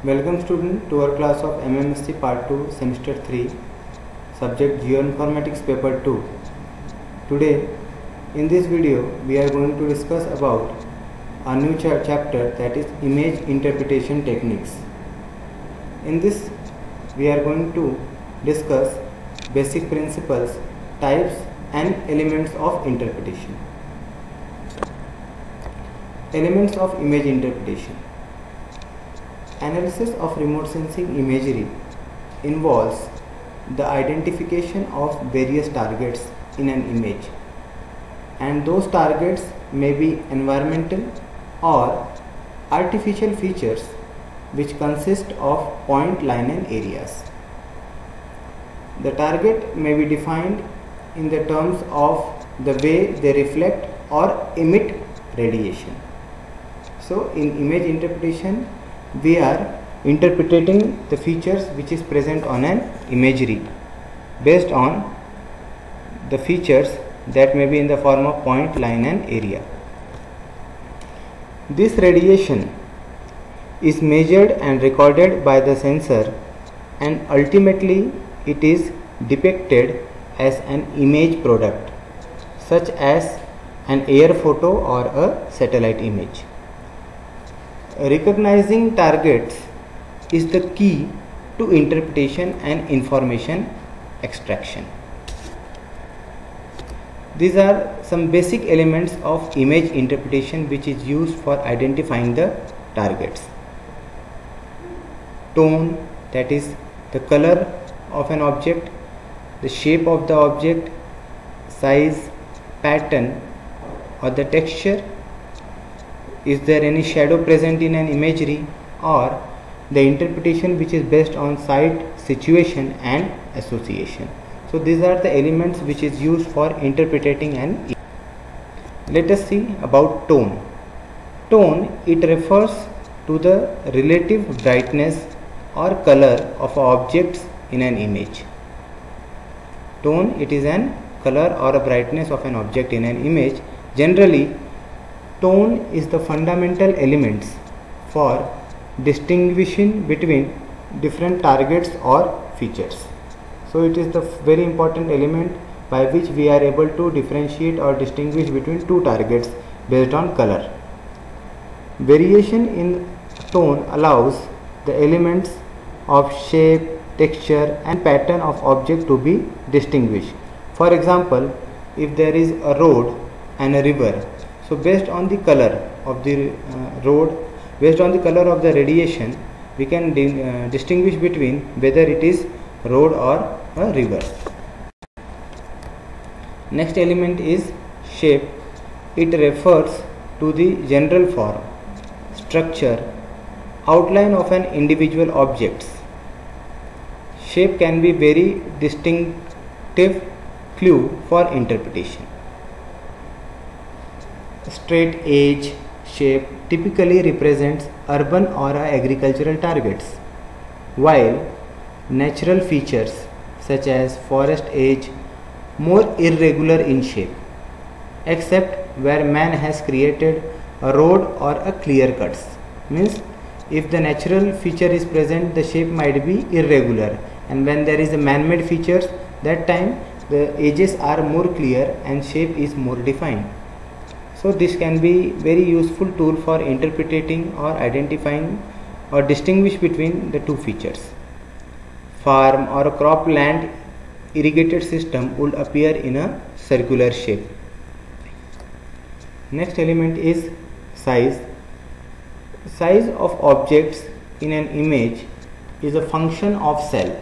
Welcome student to our class of MMSC Part 2 Semester 3 Subject Geoinformatics Paper 2. Today in this video we are going to discuss about a new chapter, that is Image Interpretation Techniques. In this we are going to discuss basic principles, types and elements of interpretation. Elements of image interpretation. Analysis of remote sensing imagery involves the identification of various targets in an image, and those targets may be environmental or artificial features which consist of point, line and areas. The target may be defined in the terms of the way they reflect or emit radiation. So in image interpretation we are interpreting the features which is present on an imagery based on the features that may be in the form of point, line and area. This radiation is measured and recorded by the sensor, and ultimately it is depicted as an image product such as an air photo or a satellite image. Recognizing targets is the key to interpretation and information extraction. These are some basic elements of image interpretation which is used for identifying the targets. Tone, that is the color of an object, the shape of the object, size, pattern or the texture. Is there any shadow present in an imagery, or the interpretation which is based on sight, situation and association. So these are the elements which is used for interpreting an image. Let us see about tone. Tone, it refers to the relative brightness or color of objects in an image. Tone, it is an color or a brightness of an object in an image. Generally, tone is the fundamental elements for distinguishing between different targets or features. So it is the very important element by which we are able to differentiate or distinguish between two targets based on color. Variation in tone allows the elements of shape, texture and pattern of object to be distinguished. For example, if there is a road and a river, so based on the color of the road, based on the color of the radiation, we can distinguish between whether it is road or a river. Next element is shape. It refers to the general form, structure, outline of an individual object. Shape can be very distinctive clue for interpretation. Straight edge shape typically represents urban or agricultural targets, while natural features such as forest edge more irregular in shape, except where man has created a road or a clear cuts. Means if the natural feature is present, the shape might be irregular, and when there is a man-made features, that time the edges are more clear and shape is more defined. So this can be very useful tool for interpreting or identifying or distinguish between the two features. Farm or a crop land irrigated system would appear in a circular shape. Next element is size. Size of objects in an image is a function of cell.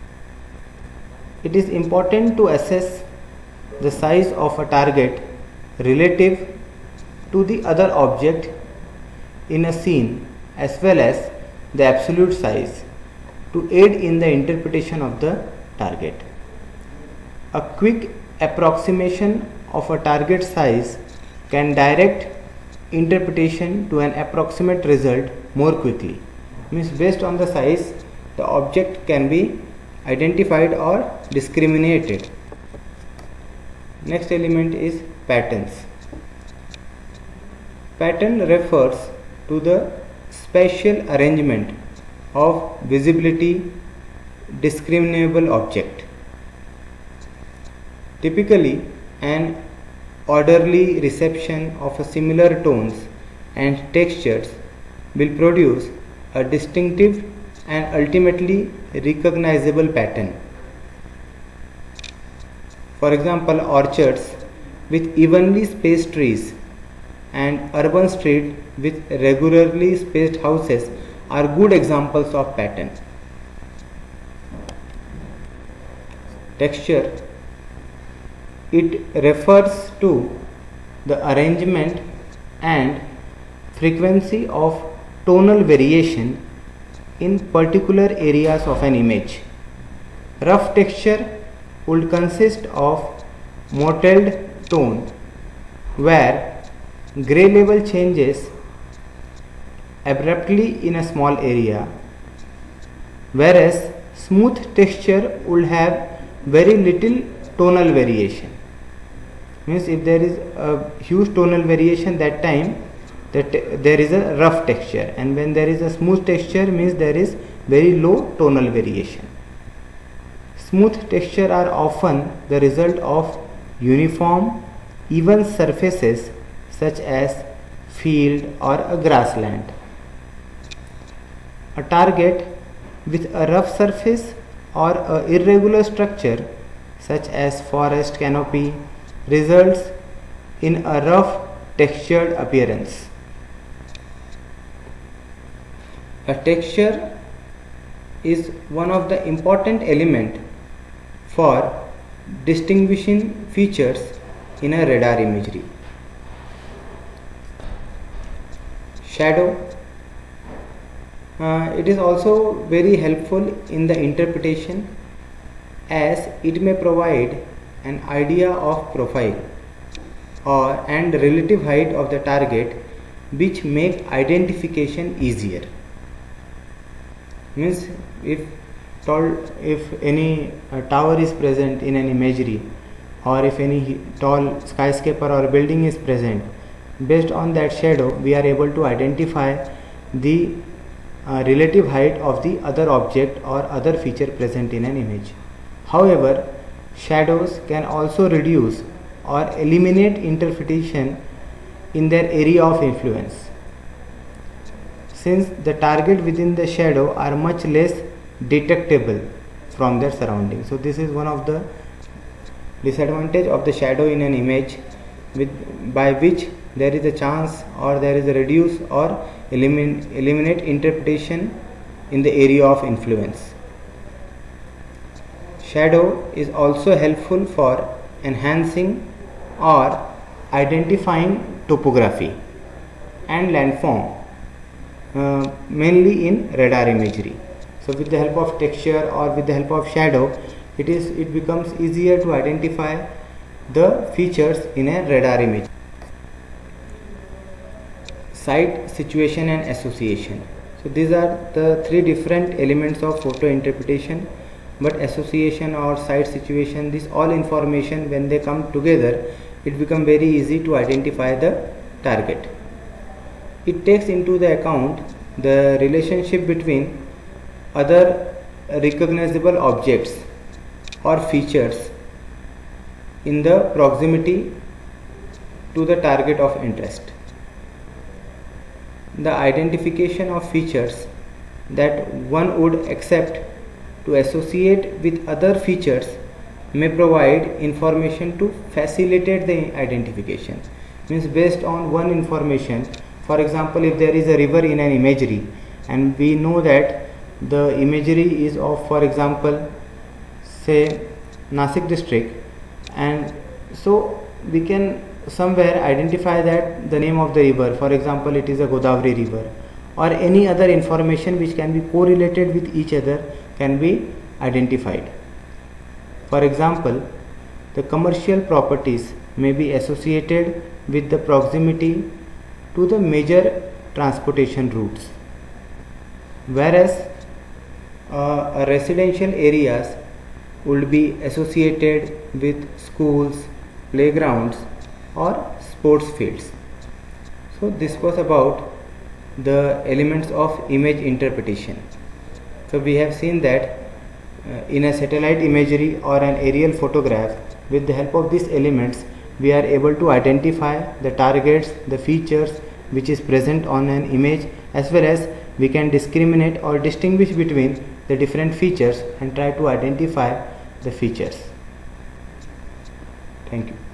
It is important to assess the size of a target relative to the other object in a scene as well as the absolute size to aid in the interpretation of the target. A quick approximation of a target size can direct interpretation to an approximate result more quickly. Means based on the size, the object can be identified or discriminated. Next element is patterns. Pattern refers to the spatial arrangement of visibility discriminable object. Typically, an orderly reception of a similar tones and textures will produce a distinctive and ultimately recognizable pattern. For example, orchards with evenly spaced trees and urban streets with regularly spaced houses are good examples of pattern. Texture. It refers to the arrangement and frequency of tonal variation in particular areas of an image. Rough texture would consist of mottled tone where gray level changes abruptly in a small area, whereas smooth texture would have very little tonal variation. Means if there is a huge tonal variation, that time that there is a rough texture, and when there is a smooth texture means there is very low tonal variation. Smooth texture are often the result of uniform, even surfaces such as field or a grassland. A target with a rough surface or a irregular structure such as forest canopy results in a rough textured appearance. A texture is one of the important elements for distinguishing features in a radar imagery. Shadow. It is also very helpful in the interpretation, as it may provide an idea of profile and relative height of the target, which make identification easier. Means if any tower is present in an imagery, or if any tall skyscraper or building is present, based on that shadow we are able to identify the relative height of the other object or other feature present in an image. However, shadows can also reduce or eliminate interpretation in their area of influence, since the target within the shadow are much less detectable from their surroundings. So this is one of the disadvantage of the shadow in an image, by which there is a chance or there is a reduce or eliminate interpretation in the area of influence. Shadow is also helpful for enhancing or identifying topography and landform, mainly in radar imagery. So with the help of texture or with the help of shadow, it becomes easier to identify the features in a radar image. Site, situation and association. So these are the three different elements of photo interpretation, but association or site situation, this all information, when they come together, it becomes very easy to identify the target. It takes into the account the relationship between other recognizable objects or features in the proximity to the target of interest. The identification of features that one would accept to associate with other features may provide information to facilitate the identification. Means based on one information, for example, if there is a river in an imagery and we know that the imagery is of, for example, say Nasik district, and so we can somewhere identify that the name of the river, for example it is a Godavari river, or any other information which can be correlated with each other can be identified. For example, the commercial properties may be associated with the proximity to the major transportation routes, whereas residential areas would be associated with schools, playgrounds or sports fields. So this was about the elements of image interpretation. So we have seen that in a satellite imagery or an aerial photograph, with the help of these elements we are able to identify the targets, the features which is present on an image, as well as we can discriminate or distinguish between the different features and try to identify the features. Thank you.